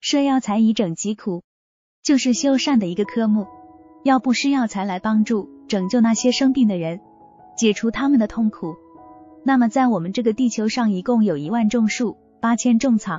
摄药材以整疾苦，就是修善的一个科目。要不施药材来帮助拯救那些生病的人，解除他们的痛苦，那么在我们这个地球上一共有10000种树，8000种草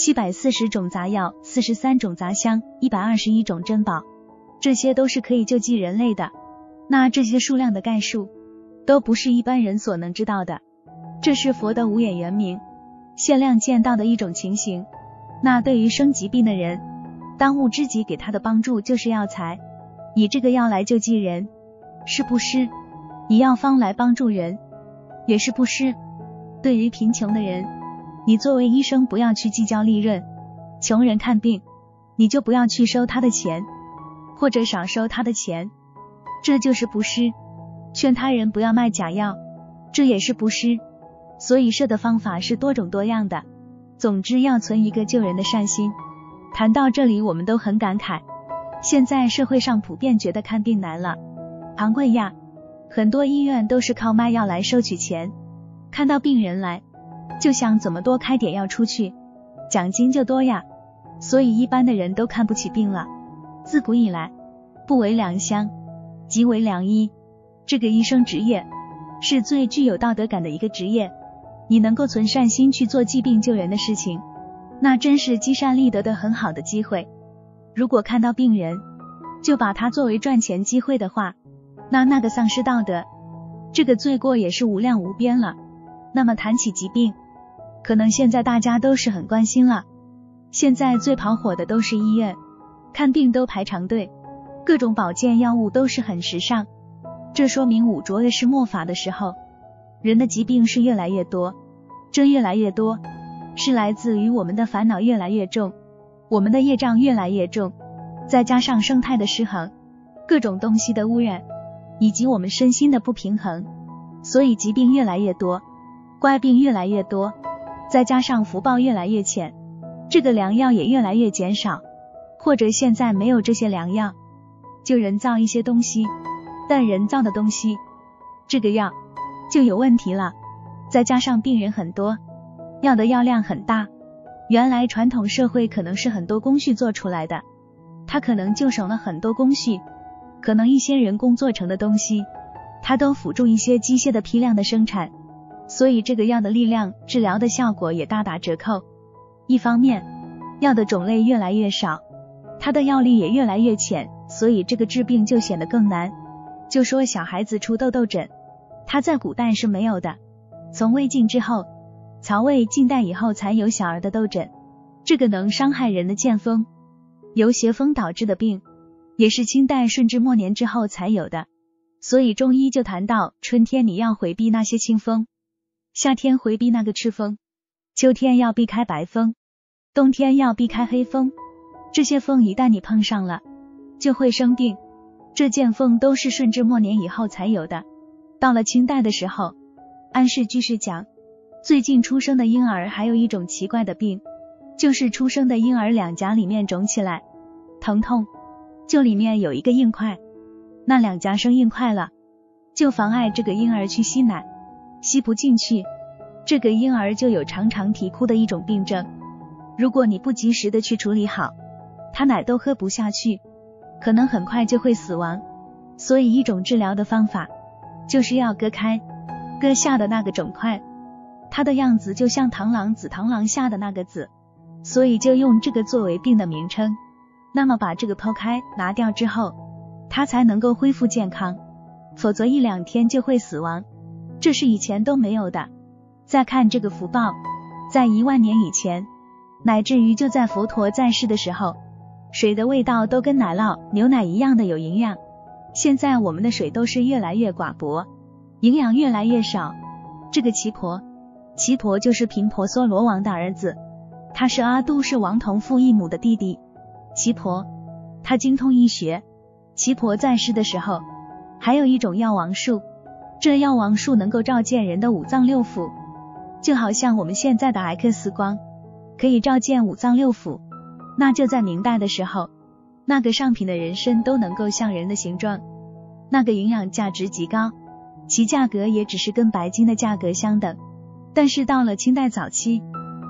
，740种杂药，43种杂香，121种珍宝，这些都是可以救济人类的。那这些数量的概述都不是一般人所能知道的，这是佛的无眼圆明限量见到的一种情形。那对于生疾病的人，当务之急给他的帮助就是药材，以这个药来救济人，是布施；以药方来帮助人，也是布施。对于贫穷的人，你作为医生不要去计较利润，穷人看病，你就不要去收他的钱，或者少收他的钱，这就是布施。劝他人不要卖假药，这也是布施。所以摄的方法是多种多样的，总之要存一个救人的善心。谈到这里我们都很感慨，现在社会上普遍觉得看病难了，昂贵呀，很多医院都是靠卖药来收取钱，看到病人来就想怎么多开点药出去，奖金就多呀，所以一般的人都看不起病了。自古以来，不为良乡，即为良医，这个医生职业是最具有道德感的一个职业。你能够存善心去做济病救人的事情，那真是积善立德的很好的机会。如果看到病人就把它作为赚钱机会的话，那个丧失道德，这个罪过也是无量无边了。那么谈起疾病，可能现在大家都是很关心了。现在最跑火的都是医院，看病都排长队，各种保健药物都是很时尚。这说明五浊恶世末法的时候，人的疾病是越来越多。这越来越多是来自于我们的烦恼越来越重，我们的业障越来越重，再加上生态的失衡，各种东西的污染，以及我们身心的不平衡，所以疾病越来越多，怪病越来越多，再加上福报越来越浅，这个良药也越来越减少，或者现在没有这些良药，就人造一些东西，但人造的东西这个药就有问题了，再加上病人很多，药的药量很大，原来传统社会可能是很多工序做出来的，它可能就省了很多工序，可能一些人工做成的东西，它都辅助一些机械的批量的生产，所以这个药的力量治疗的效果也大打折扣。一方面药的种类越来越少，它的药力也越来越浅，所以这个治病就显得更难。就说小孩子出痘痘疹，它在古代是没有的，从魏晋之后，曹魏晋代以后才有小儿的痘疹，这个能伤害人的剑锋，由邪风导致的病，也是清代顺治末年之后才有的。所以中医就谈到，春天你要回避那些清风，夏天回避那个赤风，秋天要避开白风，冬天要避开黑风，这些风一旦你碰上了，就会生病。这剑锋都是顺治末年以后才有的。到了清代的时候，安氏居士讲，最近出生的婴儿还有一种奇怪的病，就是出生的婴儿两颊里面肿起来，疼痛，就里面有一个硬块，那两颊生硬块了，就妨碍这个婴儿去吸奶，吸不进去，这个婴儿就有常常啼哭的一种病症。如果你不及时的去处理好，他奶都喝不下去，可能很快就会死亡。所以一种治疗的方法就是要割开割下的那个肿块，它的样子就像螳螂子，螳螂下的那个子，所以就用这个作为病的名称。那么把这个剖开拿掉之后，它才能够恢复健康，否则1-2天就会死亡，这是以前都没有的。再看这个福报，在10000年以前，乃至于就在佛陀在世的时候，水的味道都跟奶酪、牛奶一样的有营养。现在我们的水都是越来越寡薄，营养越来越少。这个奇婆，奇婆就是频婆娑罗王的儿子，他是阿都氏王同父异母的弟弟。奇婆他精通医学，奇婆在世的时候还有一种药王术，这药王术能够照见人的五脏六腑，就好像我们现在的 X 光可以照见五脏六腑。那就在明代的时候，那个上品的人参都能够像人的形状，那个营养价值极高，其价格也只是跟白金的价格相等。但是到了清代早期，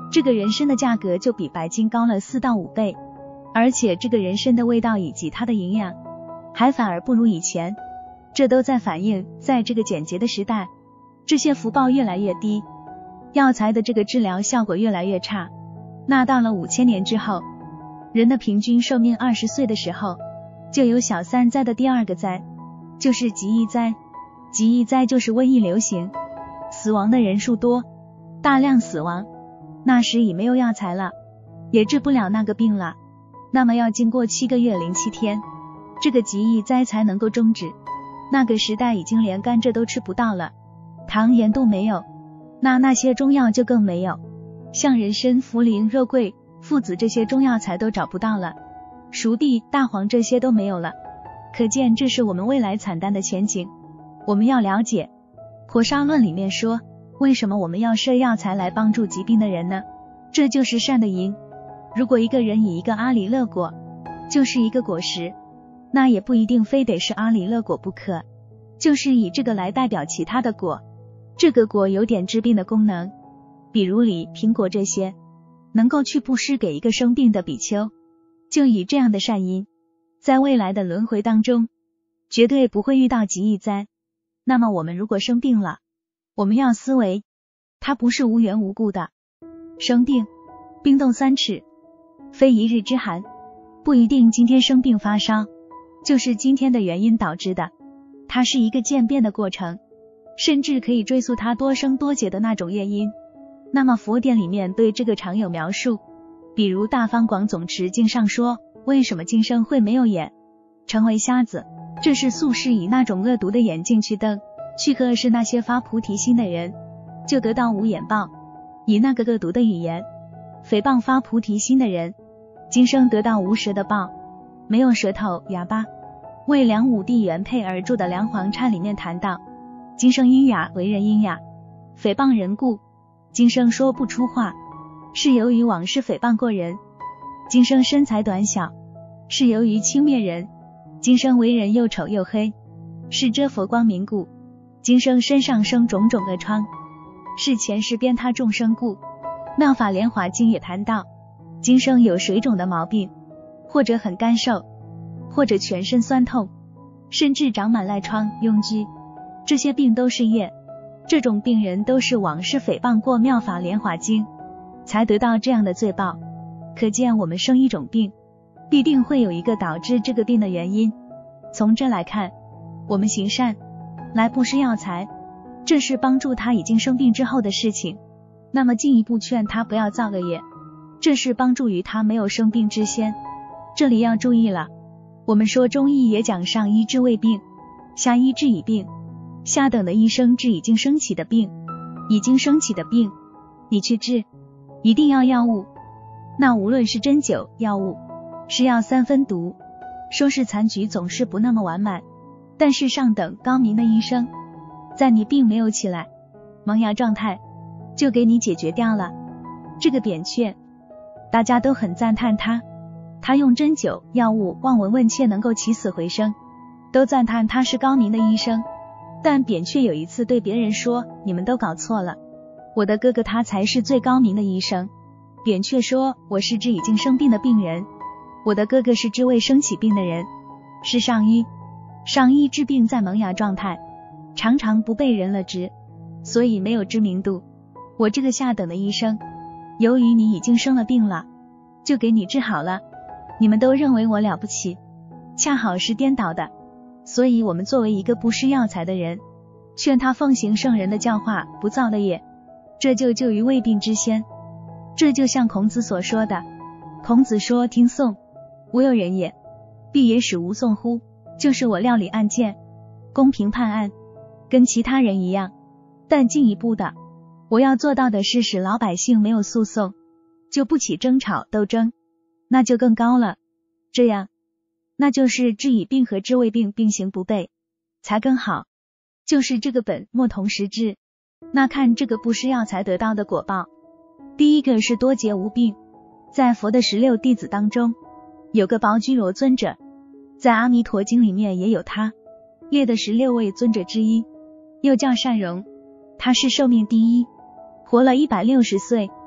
这个人参的价格就比白金高了4到5倍，而且这个人参的味道以及它的营养还反而不如以前，这都在反映在这个简洁的时代，这些福报越来越低，药材的这个治疗效果越来越差。那到了5000年之后，人的平均寿命20岁的时候，就有小三灾的第二个灾，就是疾疫灾。疾疫灾就是瘟疫流行，死亡的人数多，大量死亡，那时已没有药材了，也治不了那个病了，那么要经过7个月07天，这个疾疫灾才能够终止。那个时代已经连甘蔗都吃不到了，糖盐都没有，那些中药就更没有，像人参、茯苓、肉桂、附子这些中药材都找不到了，熟地、大黄这些都没有了，可见这是我们未来惨淡的前景。我们要了解，婆沙论里面说，为什么我们要设药材来帮助疾病的人呢？这就是善的因。如果一个人以一个阿里勒果，就是一个果实，那也不一定非得是阿里勒果不可，就是以这个来代表其他的果，这个果有点治病的功能，比如李、苹果这些，能够去布施给一个生病的比丘，就以这样的善因，在未来的轮回当中，绝对不会遇到疾疫灾。那么我们如果生病了，我们要思维，它不是无缘无故的。生病，冰冻3尺，非一日之寒，不一定今天生病发烧，就是今天的原因导致的，它是一个渐变的过程，甚至可以追溯它多生多劫的那种业因。那么佛典里面对这个常有描述，比如大方广总持经上说，为什么今生会没有眼，成为瞎子？这是宿世以那种恶毒的眼镜去瞪，去呵是那些发菩提心的人，就得到无眼报，以那个恶毒的语言诽谤发菩提心的人，今生得到无舌的报，没有舌头哑巴。为梁武帝原配而著的《梁皇忏》里面谈到，今生音哑，为人音哑，诽谤人故，今生说不出话，是由于往事诽谤过人；今生身材短小，是由于轻蔑人；今生为人又丑又黑，是遮佛光明故；今生身上生种种恶疮，是前世鞭他众生故。妙法莲华经也谈到，今生有水肿的毛病，或者很干瘦，或者全身酸痛，甚至长满赖疮、痈疽，这些病都是业。这种病人都是往事诽谤过妙法莲华经，才得到这样的罪报。可见我们生一种病，必定会有一个导致这个病的原因。从这来看，我们行善来布施药材，这是帮助他已经生病之后的事情，那么进一步劝他不要造恶业，这是帮助于他没有生病之先。这里要注意了，我们说中医也讲上医治未病，下医治已病，下等的医生治已经升起的病，已经升起的病你去治，一定要药物。那无论是针灸、药物，是药3分毒，说是残局总是不那么完满，但是上等高明的医生，在你病没有起来，萌芽状态，就给你解决掉了。这个扁鹊大家都很赞叹他用针灸、药物望闻问切能够起死回生，都赞叹他是高明的医生。但扁鹊有一次对别人说，你们都搞错了，我的哥哥他才是最高明的医生。扁鹊说，我是治已经生病的病人，我的哥哥是治未生起病的人，是上医。上医治病在萌芽状态，常常不被人了知，所以没有知名度。我这个下等的医生，由于你已经生了病了，就给你治好了，你们都认为我了不起，恰好是颠倒的。所以我们作为一个不施药材的人，劝他奉行圣人的教化，不造的业，这就救于未病之先。这就像孔子所说的，孔子说，听讼，无有人也，必也使无讼乎，就是我料理案件，公平判案，跟其他人一样。但进一步的，我要做到的是使老百姓没有诉讼，就不起争吵斗争，那就更高了。这样那就是治已病和治未病并行不悖，才更好，就是这个本末同时治。那看这个布施药材得到的果报，第一个是多劫无病。在佛的16弟子当中，有个宝居罗尊者，在阿弥陀经里面也有他列的16位尊者之一，又叫善荣，他是寿命第一，活了160岁，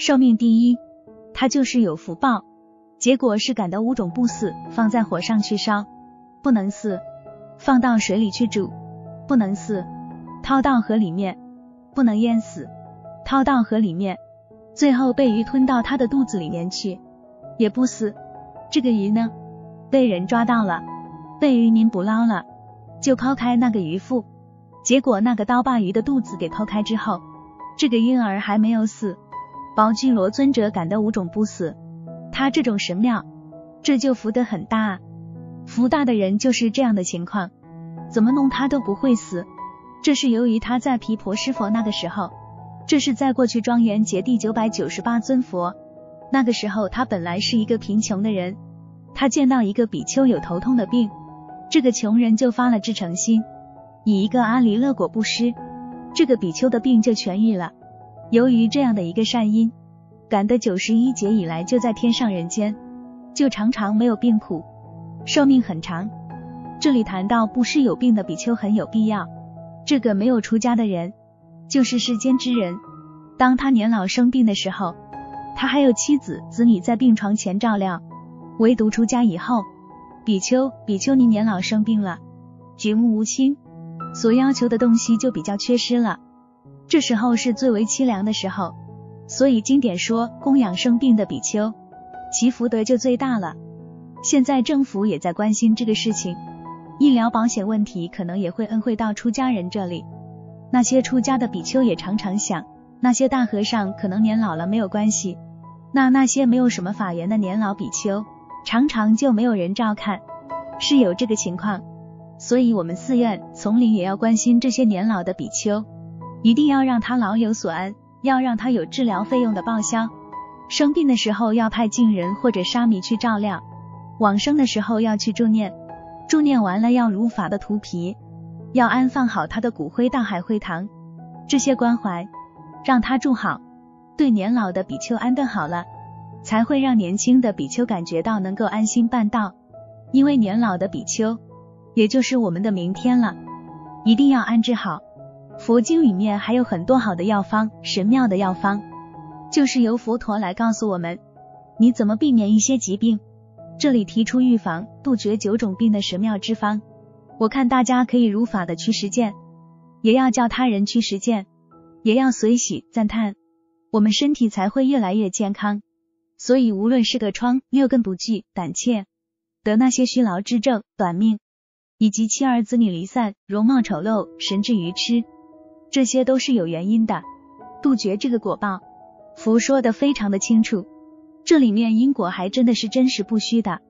寿命第一，他就是有福报，结果是感得五种不死，放在火上去烧，不能死；放到水里去煮，不能死；掏到河里面，不能淹死；掏到河里面，最后被鱼吞到他的肚子里面去，也不死。这个鱼呢，被人抓到了，被渔民捕捞了，就剖开那个鱼腹，结果那个刀把鱼的肚子给剖开之后，这个婴儿还没有死。宝具罗尊者感得五种不死，他这种神妙，这就福德很大啊。福大的人就是这样的情况，怎么弄他都不会死。这是由于他在毗婆尸佛那个时候，这是在过去庄严劫第998尊佛，那个时候他本来是一个贫穷的人，他见到一个比丘有头痛的病，这个穷人就发了至诚心，以一个阿离勒果布施，这个比丘的病就痊愈了。由于这样的一个善因，感得91劫以来就在天上人间，就常常没有病苦，寿命很长。这里谈到布施有病的比丘很有必要，这个没有出家的人，就是世间之人，当他年老生病的时候，他还有妻子子女在病床前照料，唯独出家以后，比丘尼年老生病了，举目无亲，所要求的东西就比较缺失了，这时候是最为凄凉的时候，所以经典说供养生病的比丘，其福德就最大了。现在政府也在关心这个事情，医疗保险问题可能也会恩惠到出家人这里。那些出家的比丘也常常想，那些大和尚可能年老了没有关系，那些没有什么法缘的年老比丘，常常就没有人照看，是有这个情况。所以我们寺院丛林也要关心这些年老的比丘，一定要让他老有所安，要让他有治疗费用的报销，生病的时候要派净人或者沙弥去照料，往生的时候要去助念，助念完了要如法的涂皮，要安放好他的骨灰到海会堂，这些关怀让他住好，对年老的比丘安顿好了，才会让年轻的比丘感觉到能够安心办道。因为年老的比丘也就是我们的明天了，一定要安置好。佛经里面还有很多好的药方，神妙的药方，就是由佛陀来告诉我们你怎么避免一些疾病。这里提出预防杜绝9种病的神妙之方，我看大家可以如法的去实践，也要叫他人去实践，也要随喜赞叹，我们身体才会越来越健康。所以无论是个疮、六根不具、胆怯，得那些虚劳之症、短命，以及妻儿子女离散、容貌丑陋、神志愚痴，这些都是有原因的。杜绝这个果报，佛说的非常的清楚，这里面因果还真的是真实不虚的。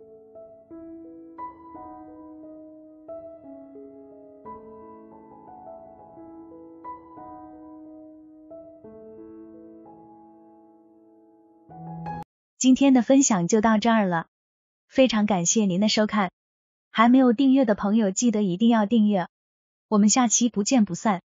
今天的分享就到这儿了，非常感谢您的收看，还没有订阅的朋友记得一定要订阅，我们下期不见不散。